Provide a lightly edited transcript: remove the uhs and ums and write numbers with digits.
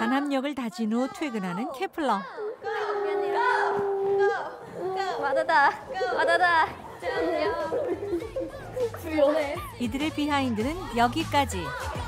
단합력을 다진 후 퇴근하는 케플러. 와다다. 이들의 비하인드는 여기까지.